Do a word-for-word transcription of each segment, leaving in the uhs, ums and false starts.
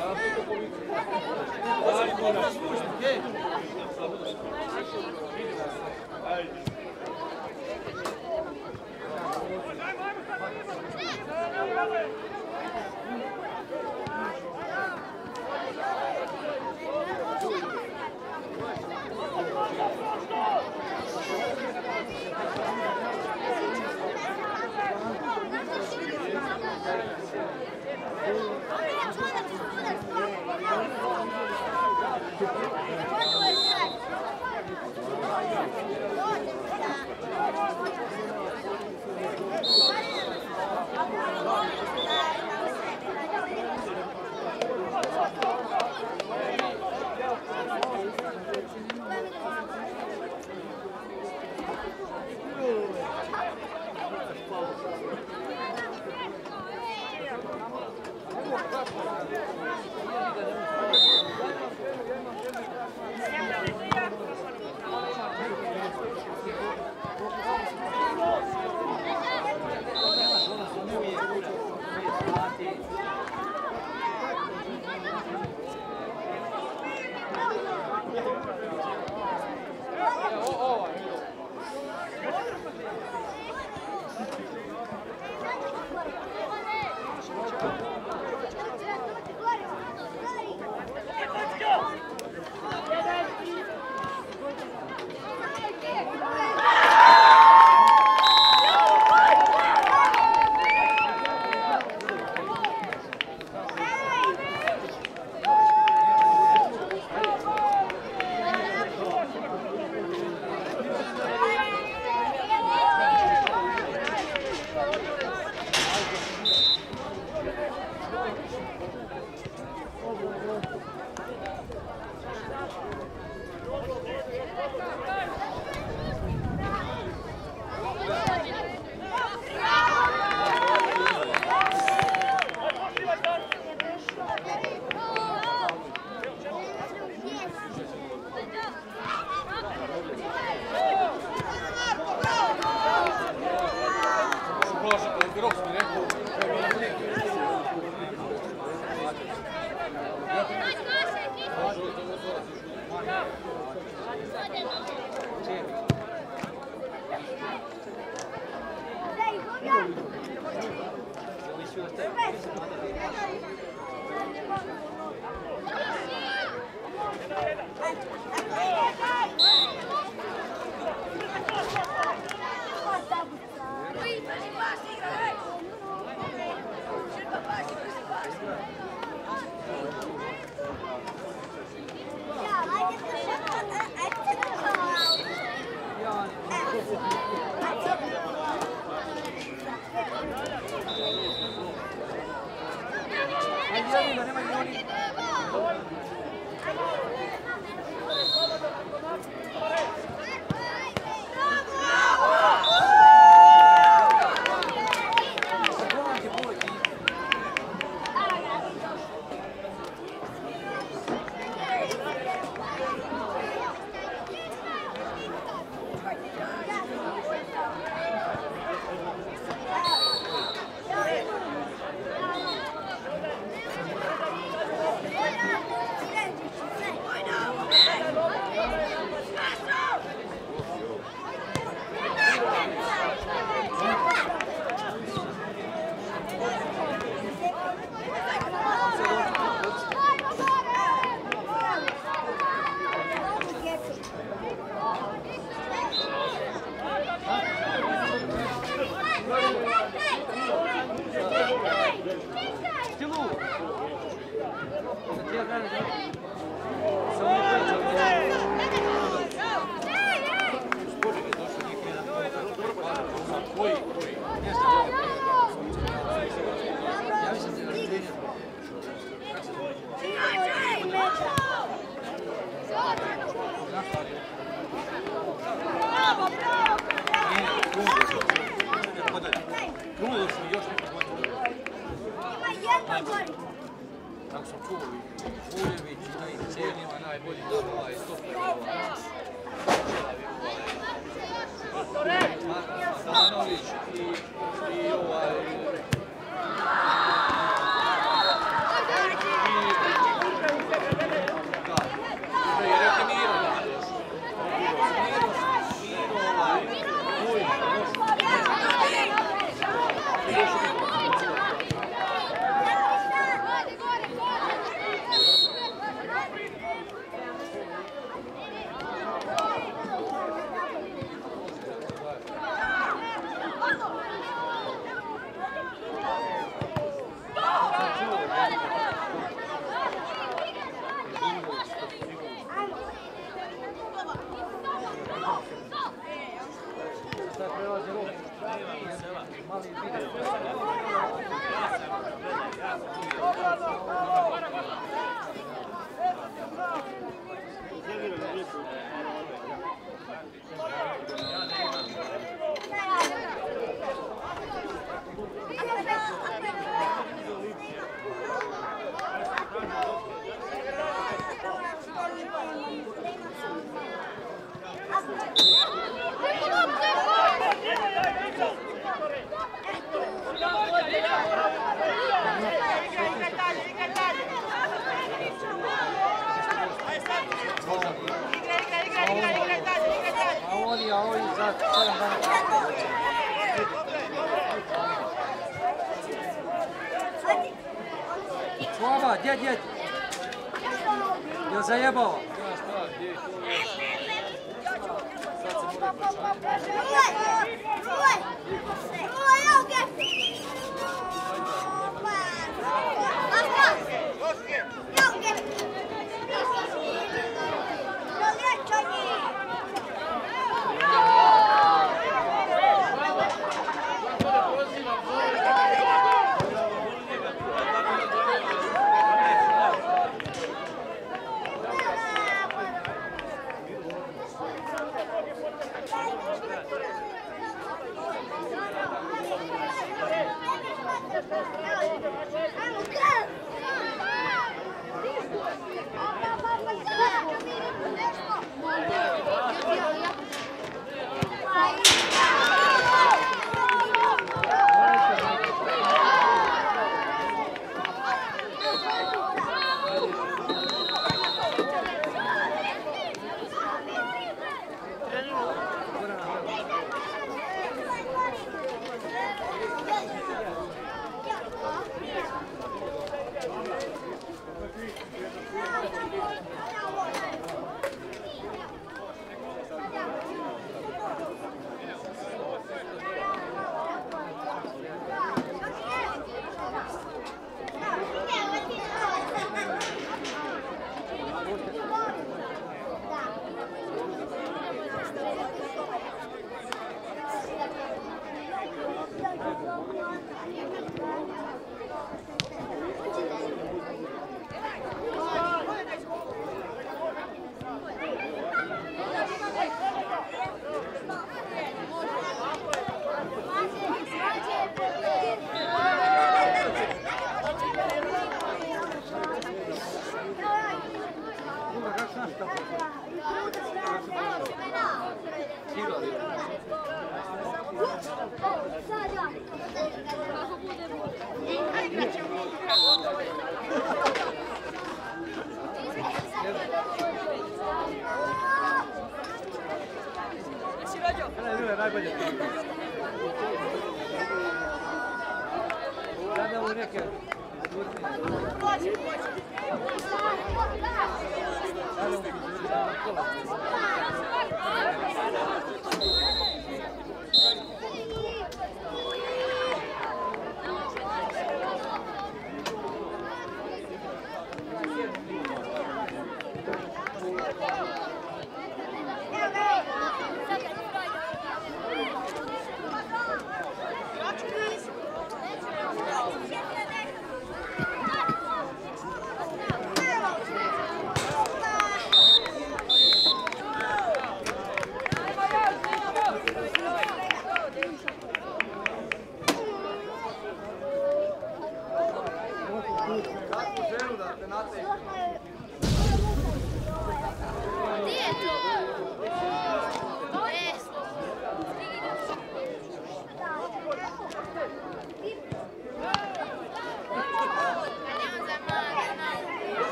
Tako sam čuo, Vujević i taj cijenima najbolji dan ovaj stoper. Matanović i, i ovaj... I Sad, sedam dana. Slava, djed, djed. Jel zajebao?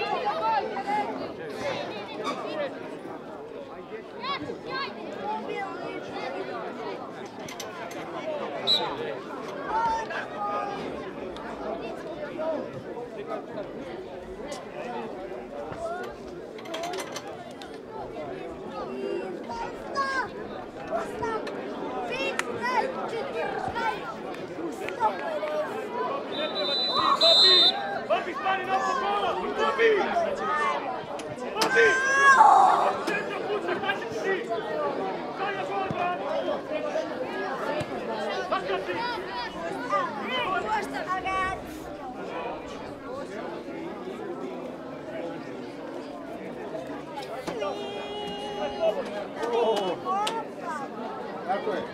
Bill. Tako je.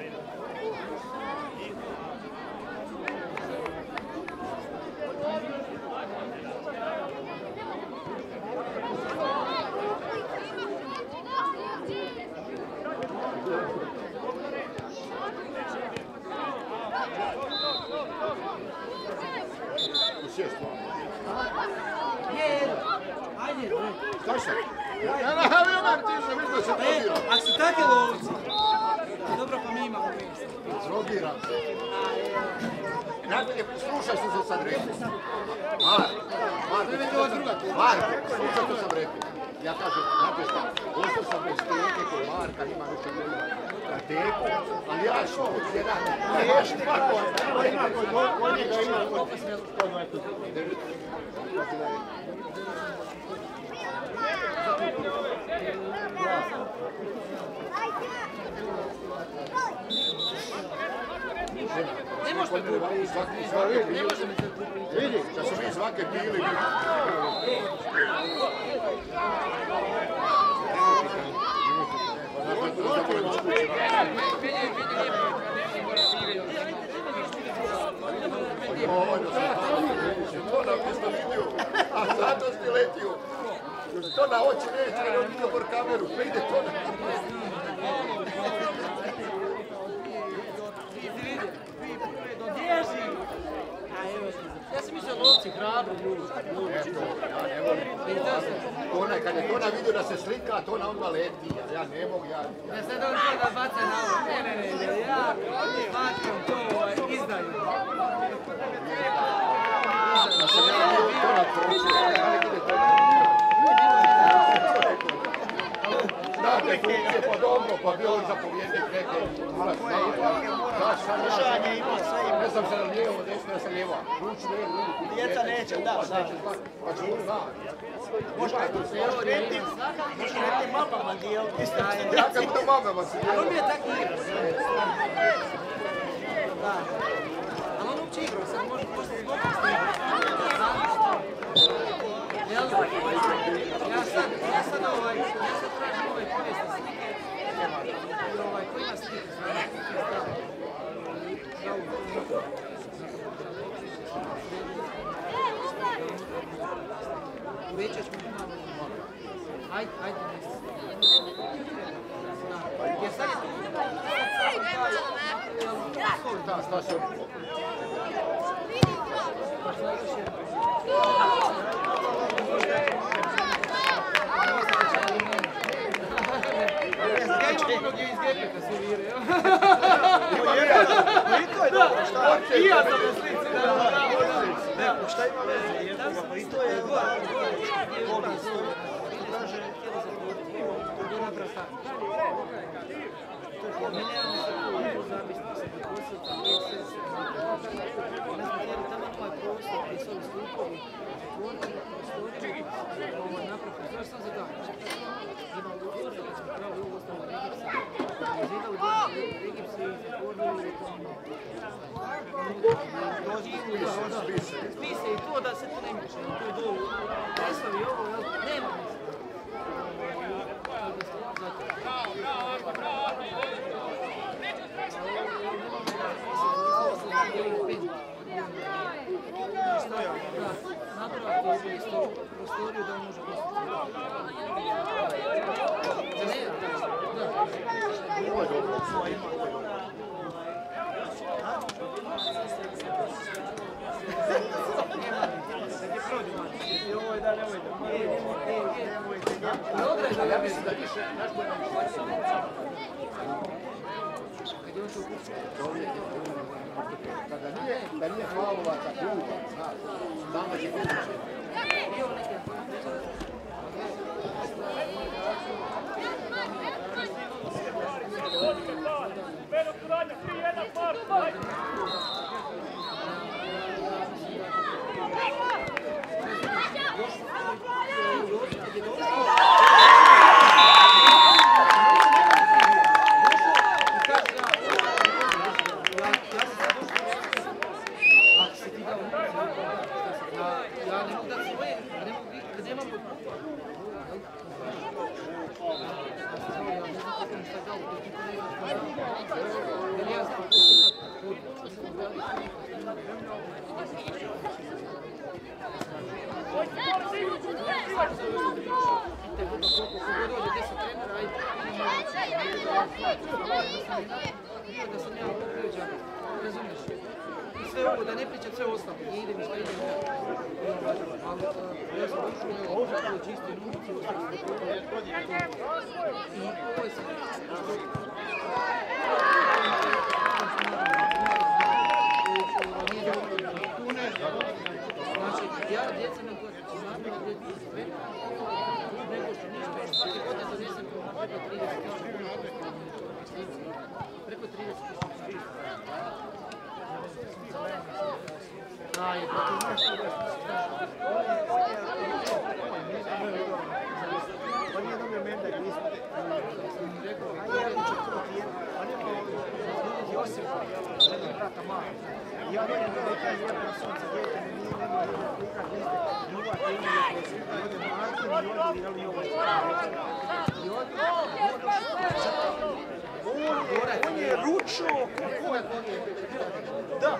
Šta se? Ja ne vjerujem ti što vidio se probira. Ako su takve lovci, dobro pa mi imamo mjesto. Zrobiram se. Najbolje, slušaj što sam sad rekao. Marko, Marko, Marko, slušaj što sam rekao. Ja kažem, znate šta, ostao sam bez teke kod Marka, ima više vremena na teku, ali ja ću biti jedan teški Marko, kod njega ima kod Ne možete biti. Ne možete biti. Vidi, da su mi svake pili. To nam nismo vidio, a zato si letio. To na oči neće, jer on vidio vor kameru, pa ide to na Ja sam mislio lovci hrabri ljudi. Ja ne volim. Onaj, kad je to na vidio da se slika, to na odmah leti. Ja ne mogu, ja... Ja sad on to da baca na ovo. Ne, ne, ne, ne, ja smatram to izdaju. Da sam ja vidio to na proču, ja ne vidio to na... Znate, funkcije pa dobro, pa bio on zapovjednik neke... Da, sam ja... Ne znam se na lijevo, desno, ja sam lijevo. Ruč ne, ruč. Djeca neće, da, da. Pa ću on da. Možda nekim mapama dijel. Ja kad budem mamama se dijel. Ali on je tako igrao. Da. Ali on uopće igrao, sad može poslije zbogom s tim. Jel? Ja sad, ja sad ovaj, ja sad tražim ove povijesne slike. I ovaj, koji ima slike, znači, slike stavljaju. Uvećat ćemo malo. Ajde, ajde. Jer sad je to... Da, šta se ovo? Ono gdje iz Gepeka se vire, jel? Koliko je dobro, šta? I ja sam na slici, da, da, da. Ne, šta ima veze? I to je povijest. Kaže, htjeli zatvoriti. To je dobra stvar. Mi nemamo se tu zapisnice, da posjeća, ne smo htjeli tamo ovaj prostor, gdje su ovi stupovi, zatvoriti, prostoriti, napraviti. Znaš sam za dan? Imamo prostor, da smo pravili ovo ostalo Regipsa, zidali djeli Regipsa i zatvorili u tom spise i to da se to ne miše, to je dolu, preslavi ovo, nema mjesta. Napraviti je isto prostoriju da može Ja mislim da više, znaš koji nam kada nije, da nije faulovaca kluba, znaš, tamo će biti će. Velo suradnja, tri jedan, par, par! Došli kad nemamo... Jer ja znam da sam ja uključan, razumiješ? I sve ovo, da ne pričam sve ostalo, i idem i što idem ja. Ali ja sam ušao, evo, ovo čisti nudici, ostalo sam to. I ovo je sve. Znači, ja djeca nam koja znam da djeca sve, nego što ništa, svaki godine donesem preko trideset tisuća. Preko trideset tisuća. Da, je to nešto. Pa nije dobio mendek, nismo rekao, ajde, ja ću to tijelo, pa neko Josip, želim brata Maja. Ja vidim da je jedan na sunce djete, ne nije nema jedna klika gliste, nova tema je koji se ovdje Martin i ovdje igrali i ovaj. I ovdje, on je ručno, kako je to nije? Da,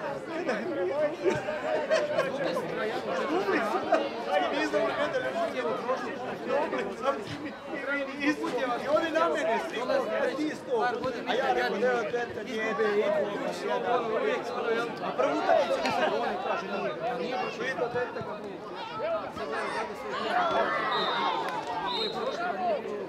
Dubli su, ajde nisam li mendek, on je prošli, Dubli, sam si mi isto, i oni na mene svi, ti sto, a ja rekao, nema teta, djede, idu, kući, jedan, uvijek, a prvu utakmicu mi se oni kaže, nije, nije prošlo, idu teta kako nije. Sad gledam kako sve nije, ovo je prošlo, a nije bilo.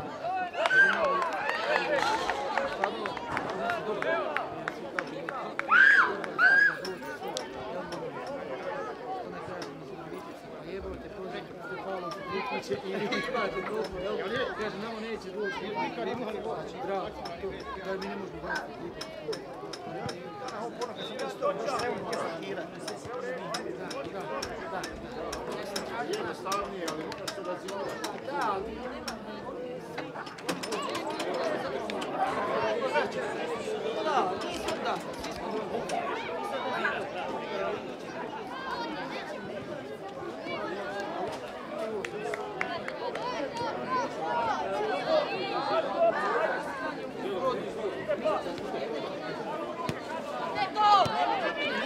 Kaže, nama neće doći, nikad imali vlači, bravo, to, da mi ne možemo dati. Ovo ponakad sam isto, još evo nije sakirati. Da, da, da. Jednostavnije, ali moraš se razivati. Da, ali nema... Da, nisam, da, svi smo dobro.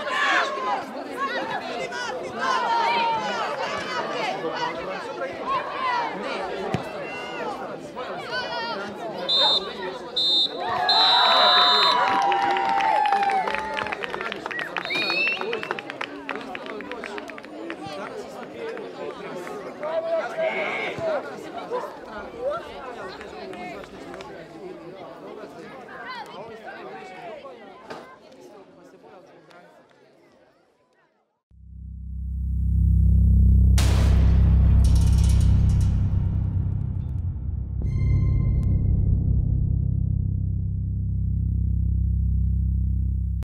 Sutra